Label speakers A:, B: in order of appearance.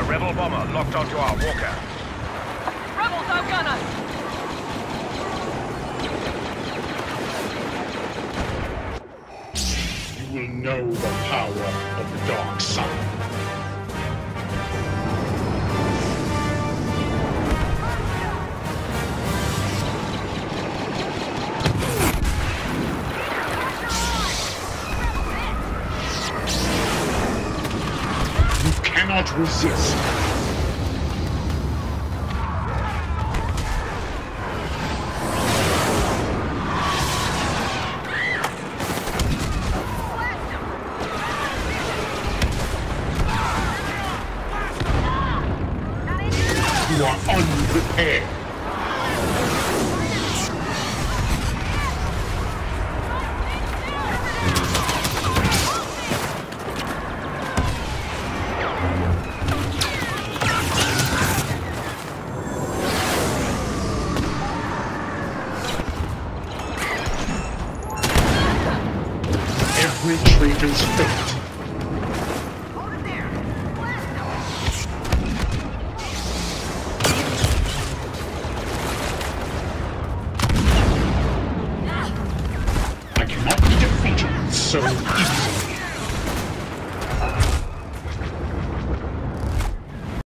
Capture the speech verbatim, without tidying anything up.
A: Rebel bomber locked onto our walker.
B: Rebels outgun us!
C: You will know the power of the dark side. Cannot resist. You are unprepared. Every traitor's fate. I cannot be defeated so easily.